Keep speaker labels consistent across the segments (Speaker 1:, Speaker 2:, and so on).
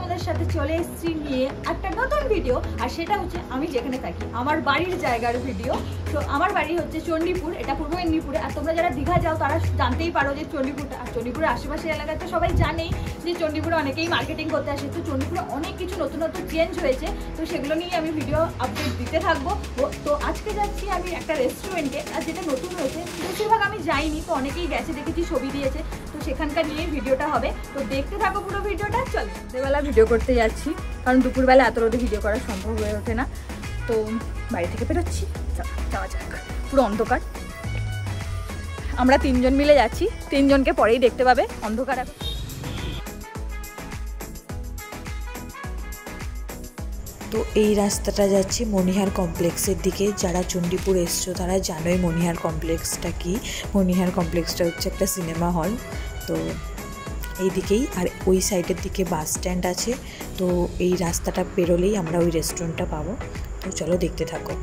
Speaker 1: তোমাদের সাথে চলে এসেছি নিয়ে একটা নতুন ভিডিও। আর সেটা হচ্ছে আমি যেখানে থাকি আমার বাড়ির জায়গার ভিডিও। তো আমার বাড়ি হচ্ছে চণ্ডীপুর, এটা পূর্ব মেদিনীপুরে। আর তোমরা যারা দীঘা যাও তারা জানতেই পারো যে চণ্ডীপুরটা, আর চণ্ডীপুরের আশেপাশের এলাকায় তো সবাই জানেই যে চণ্ডীপুরে অনেকেই মার্কেটিং করতে আসে। তো চণ্ডীপুরে অনেক কিছু নতুন নতুন চেঞ্জ হয়েছে, তো সেগুলো নিয়ে আমি ভিডিও আপডেট দিতে থাকবো। তো আজকে যাচ্ছি আমি একটা রেস্টুরেন্টে, আর যেটা নতুন হয়েছে বেশিরভাগ আমি যাইনি, তো অনেকেই গেছে দেখেছি, ছবি দিয়েছে, তো সেখানকার নিয়ে ভিডিওটা হবে। তো দেখতে থাকো পুরো ভিডিওটা। চলো, রাত্রেবেলা ভিডিও করতে যাচ্ছি কারণ দুপুরবেলা এত রোদে ভিডিও করা সম্ভব হয়ে ওঠে না। তো বাড়ি থেকে বেরোচ্ছি, যাওয়া যাক। পুরো অন্ধকার, আমরা তিনজন মিলে যাচ্ছি, তিনজনকে পরেই দেখতে পাবে। অন্ধকার এখন।
Speaker 2: তো এই রাস্তাটা যাচ্ছে মণিহার কমপ্লেক্সের দিকে। যারা চণ্ডীপুর এসছো তারা জানোই মণিহার কমপ্লেক্সটা কি। মণিহার কমপ্লেক্সটা হচ্ছে একটা সিনেমা হল। তো এই দিকেই, আর ওই সাইডের দিকে বাস স্ট্যান্ড আছে। তো এই রাস্তাটা পেরোলেই আমরা ওই রেস্টুরেন্টটা পাবো। তো চলো দেখতে থাকো।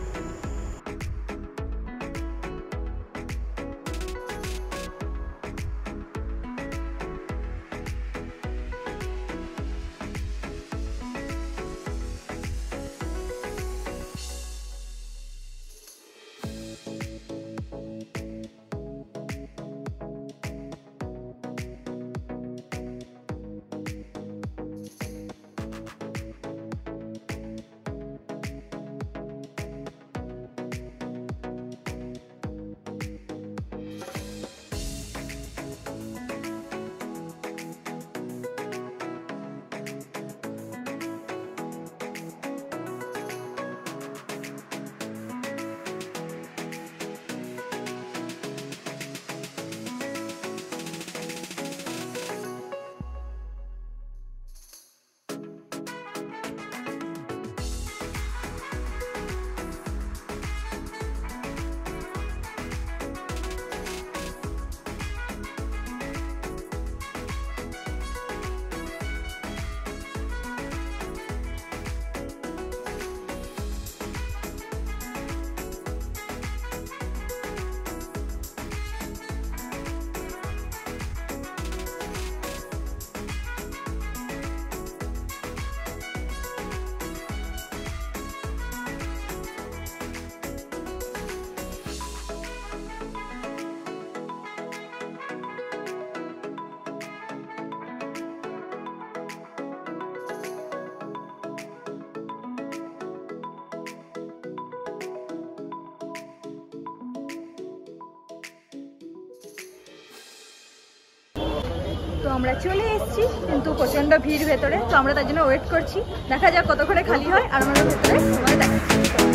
Speaker 1: তো আমরা চলে এসেছি, কিন্তু প্রচন্ড ভিড় ভেতরে। তো আমরা তার জন্য ওয়েট করছি, দেখা যাক কতক্ষণে খালি হয়। আর আমরা ভেতরে তোমাদের দেখাচ্ছি।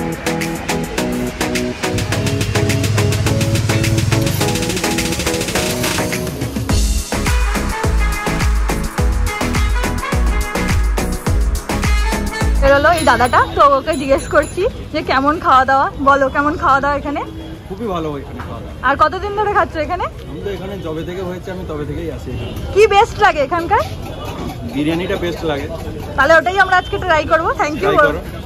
Speaker 1: বেরোলো এই দাদাটা, তো ওকে জিজ্ঞেস করছি যে কেমন খাওয়া দাওয়া। বলো কেমন খাওয়া দাওয়া এখানে?
Speaker 3: খুবই ভালো এখানে খাওয়া দাওয়া।
Speaker 1: আর কতদিন ধরে খাচ্ছ এখানে?
Speaker 3: আমি তো এখানে যবে থেকে হয়েছে আমি তবে থেকেই আসি।
Speaker 1: কি বেস্ট লাগে এখানকার?
Speaker 3: বিরিয়ানিটা বেস্ট লাগে।
Speaker 1: তাহলে ওটাই আমরা আজকে ট্রাই করবো। Thank you.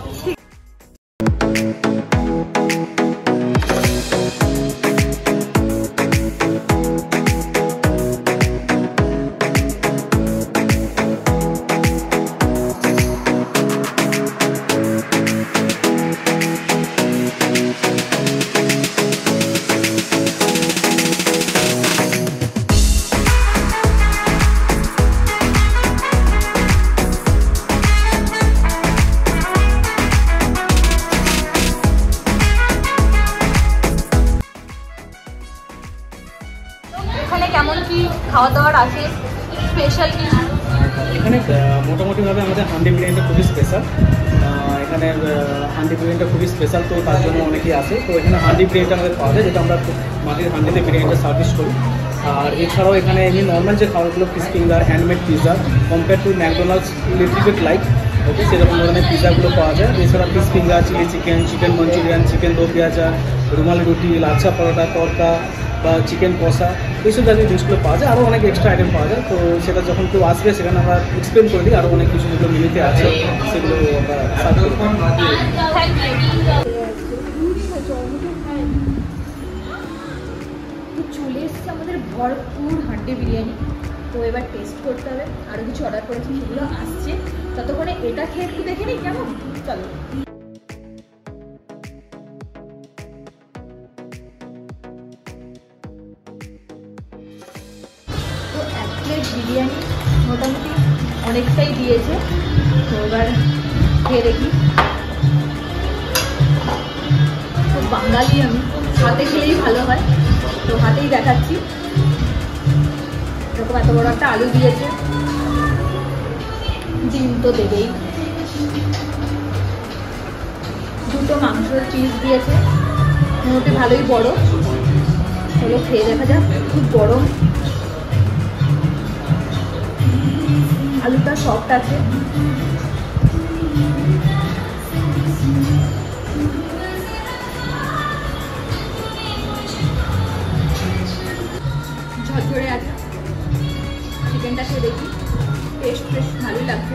Speaker 1: কেমন কি খাওয়া দাওয়ার আছে, স্পেশাল কিছু?
Speaker 3: এখানে মোটামুটিভাবে আমাদের হান্ডি বিরিয়ানিটা খুবই স্পেশাল। এখানে হান্ডি বিরিয়ানিটা খুবই স্পেশাল, তো তার জন্য অনেকেই আসে। তো এখানে হান্ডি বিরিয়ানিটা আমাদের পাওয়া যায়, যেটা আমরা মাটির হান্ডিতে বিরিয়ানিটা সার্ভিস করি। আর এছাড়াও এখানে এমনি নর্মাল যে খাবারগুলো, fish finger, handmade pizza, compare to McDonald's little bit like, okay, সেরকম ধরনের পিৎজাগুলো পাওয়া যায়। এছাড়া fish finger, chilli chicken, chicken Manchurian, chicken do pyaza, রুমালি রুটি, লাচ্ছা পরোটা, তড়কা বা চিকেন কষা, এইসব জাতীয় জিনিসগুলো পাওয়া যায়। আরও অনেক এক্সট্রা আইটেম পাওয়া যায়। তো সেটা যখন কেউ আসবে সেখানে আমরা এক্সপ্লেন করে দিই। আরও অনেক কিছু যেগুলো মিলিতে আছে সেগুলো আমরা সার্ভ করি।
Speaker 1: চলে এসছে আমাদের ভরপুর হান্ডি বিরিয়ানি। তো এবার টেস্ট করতে হবে। আরও কিছু অর্ডার করেছি, সেগুলো আসছে। ততক্ষণে এটা খেয়ে একটু দেখে নিই কেমন। চলো। তো 1 প্লেট বিরিয়ানি মোটামুটি অনেকটাই দিয়েছে, তো এবার খেয়ে দেখি। তো বাঙালি আমি, হাতে খেলেই ভালো হয়, তো হাতেই দেখাচ্ছি। এরকম এত বড় একটা আলু দিয়েছে, ডিম তো দেবেই, 2টো মাংসের পিস দিয়েছে, মোটামুটি ভালোই বড়। চলো খেয়ে দেখা যাক। খুব গরম, আলুটা সফট আছে। ঝরঝরে আছে। চিকেনটা খেয়ে দেখি, টেস্ট বেশ ভালোই লাগছে।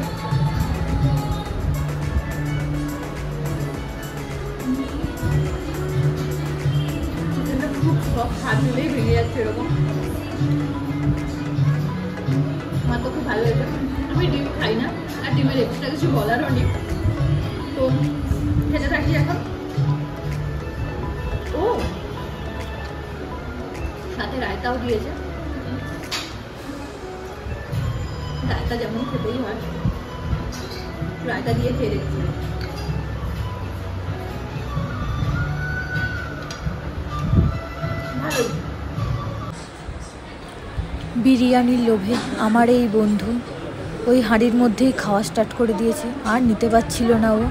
Speaker 1: চিকেনটা খুব সফট, হাত দিলেই ভেঙে যাচ্ছে এরকম। আমার তো খুব ভালো হয়েছে। আমি ডিম খাই না, আর ডিমের এক্সট্রা কিছু বলারও নেই, তো খেতে থাকি এখন। ও সাথে রায়তাও দিয়েছে, রায়তা যেমন খেতেই হয়, রায়তা দিয়ে খেয়ে দেখছি। ভালো।
Speaker 2: বিরিয়ানির লোভে আমার এই বন্ধু ওই হাঁড়ির মধ্যেই খাওয়া স্টার্ট করে দিয়েছে, আর নিতে পারছিল না ও।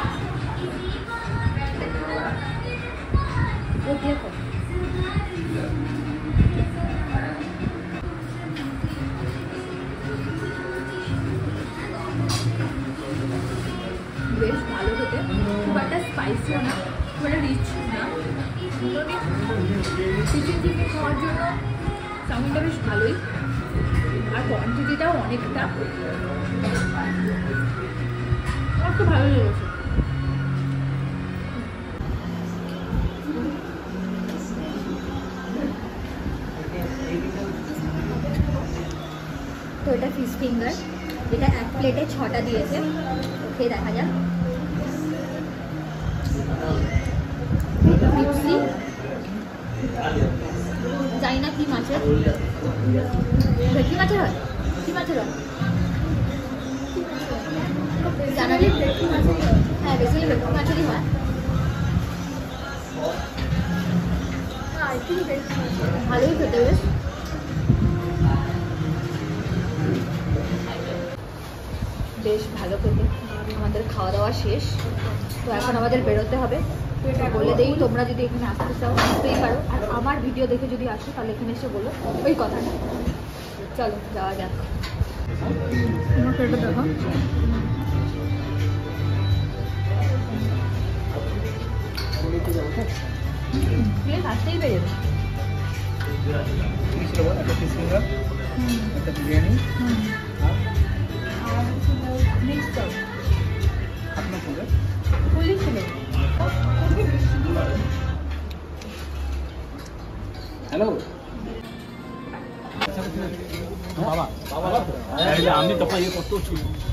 Speaker 1: বেশ ভালো খেতে, খুব একটা স্পাইসিও না, খুব একটা রিচ না। চিকেন খাওয়ার জন্য চাউমিনটা বেশ ভালোই, আর কোয়ান্টিটিটাও অনেকটা। আমার তো ভালো লেগেছে। তো এটা ফিশ ফিঙ্গার, এটা 1 প্লেটে 6টা দিয়েছে, খেয়ে দেখা যাক। মিক্সি, জানি না কি মাছের, ভেটকি মাছের হয়, কি মাছের হয় জানালি? হ্যাঁ, বেসিক্যালি ভেটকি মাছেরই হয়। ভালোই খেতে বেশ। বেশ ভালো খেতে। আমাদের খাওয়া দাওয়া শেষ, তো এখন আমাদের বেরোতে হবে। তো এটা বলে দেই, তোমরা যদি এখানে আসতে চাও আসতেই পারো, আর আমার ভিডিও দেখে যদি আসো তাহলে এখানে এসে বলো ওই কথাটা। চলো যাওয়া যাক। আমাকে এটা দেখো, আসতেই বেরোবে।
Speaker 3: বিরিয়ানি
Speaker 1: আর মিক্স করো,
Speaker 3: আপনার সঙ্গে
Speaker 1: পুলিশ ছিল।
Speaker 3: হ্যালো বাবা, আমি তো ইয়ে করতে।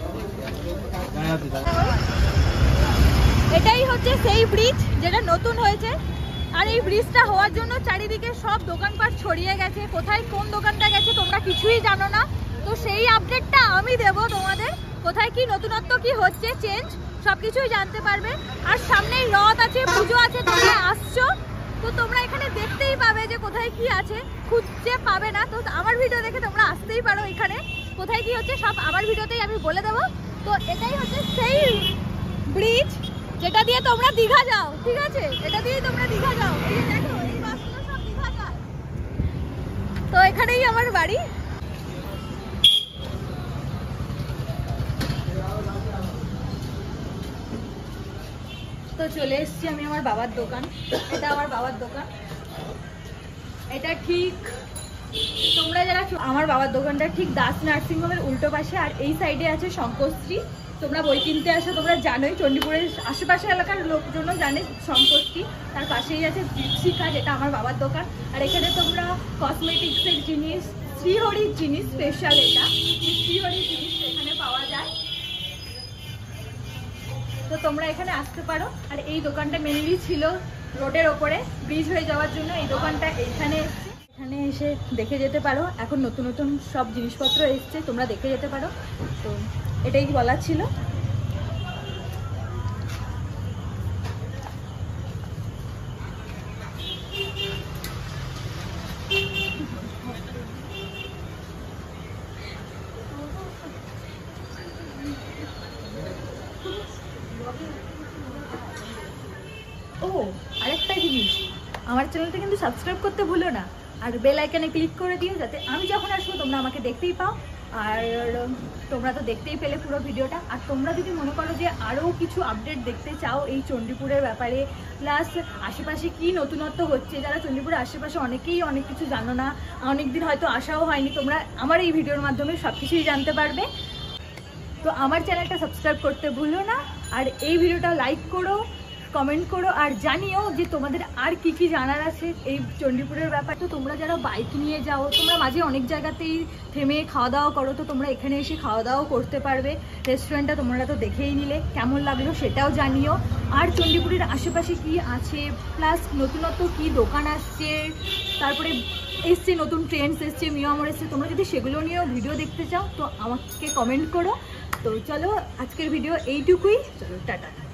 Speaker 1: এটাই হচ্ছে সেই ব্রিজ যেটা নতুন হয়েছে, আর এই ব্রিজটা হওয়ার জন্য চারিদিকে সব দোকানপাট ছড়িয়ে গেছে। কোথায় কোন দোকানটা গেছে তোমরা কিছুই জানো না, তো সেই আপডেটটা আমি দেবো তোমাদের। কোথায় কি নতুনত্ব কি হচ্ছে, চেঞ্জ, সব কিছুই জানতে পারবে। আর সামনেই রথ আছে, পুজো আছে, তোমরা আসছো তো তোমরা এখানে দেখতেই পাবে যে কোথায় কি আছে, খুঁজতে পাবে না। তো আমার ভিডিও দেখে তোমরা আসতেই পারো, এখানে কোথায় কি হচ্ছে সব আমার ভিডিওতেই আমি বলে দেবো। তো এটাই হচ্ছে সেই ব্রিজ যেটা দিয়ে তোমরা দীঘা যাও, ঠিক আছে? এটা দিয়েই তোমরা দীঘা যাও। এই দেখো, এই বাসগুলো সব দীঘা যায়। তো এখানেই আমার বাড়ি। তো চলে এসেছি আমি আমার বাবার দোকান। এটা আমার বাবার দোকান। এটা ঠিক তোমরা যারা আমার বাবার দোকানটা ঠিক দাস নার্সিং হোমের উল্টো পাশে, আর এই সাইডে আছে শঙ্করশ্রী। তোমরা বই কিনতে আসো, তোমরা জানোই, চণ্ডীপুরের আশেপাশে এলাকার লোকজনও জানে শঙ্করশ্রী। তার পাশেই আছে দীপশিখা, যেটা আমার বাবার দোকান। আর এখানে তোমরা কসমেটিক্সের জিনিস, শ্রীহরির জিনিস স্পেশাল, এটা শ্রীহরির জিনিস এখানে পাওয়া যায়। তো তোমরা এখানে আসতে পারো। আর এই দোকানটা মেনলি ছিল রোডের ওপরে, ব্রিজ হয়ে যাওয়ার জন্য এই দোকানটা এইখানে এসছে। এখানে এসে দেখে যেতে পারো, এখন নতুন নতুন সব জিনিসপত্র এসছে, তোমরা দেখে যেতে পারো। তো এটাই বলার ছিল। ও আরেকটা জিনিস, আমার চ্যানেলটা কিন্তু সাবস্ক্রাইব করতে ভুলো না, আর বেল আইকনে ক্লিক করে দিও, যাতে আমি যখন আসবো তোমরা আমাকে দেখতেই পাও। আর তোমরা তো দেখতেই পেলে পুরো ভিডিওটা। আর তোমরা যদি মনে করো যে আরও কিছু আপডেট দেখতে চাও এই চণ্ডীপুরের ব্যাপারে, প্লাস আশেপাশে কি নতুনত্ব হচ্ছে, যারা চণ্ডীপুরের আশেপাশে অনেকেই অনেক কিছু জানো না, অনেক দিন হয়তো আসাও হয়নি, তোমরা আমার এই ভিডিওর মাধ্যমে সব কিছুই জানতে পারবে। তো আমার চ্যানেলটা সাবস্ক্রাইব করতে ভুলো না, আর এই ভিডিওটা লাইক করো, কমেন্ট করো, আর জানিও যে তোমাদের আর কি কি জানার আছে এই চণ্ডীপুরের ব্যাপার। তো তোমরা যারা বাইক নিয়ে যাও, তোমরা মাঝে অনেক জায়গাতেই থেমে খাওয়া দাওয়া করো, তো তোমরা এখানে এসে খাওয়া দাওয়াও করতে পারবে। রেস্টুরেন্টটা তোমরা তো দেখেই নিলে, কেমন লাগলো সেটাও জানিও। আর চণ্ডীপুরের আশেপাশে কি আছে, প্লাস নতুনত্ব কি দোকান আসছে, তারপরে এসছে নতুন ট্রেন্ডস এসছে, মিয়ামর এসছে, তোমরা যদি সেগুলো নিয়েও ভিডিও দেখতে চাও তো আমাকে কমেন্ট করো। তো চলো আজকের ভিডিও এইটুকুই, চলো টাটা।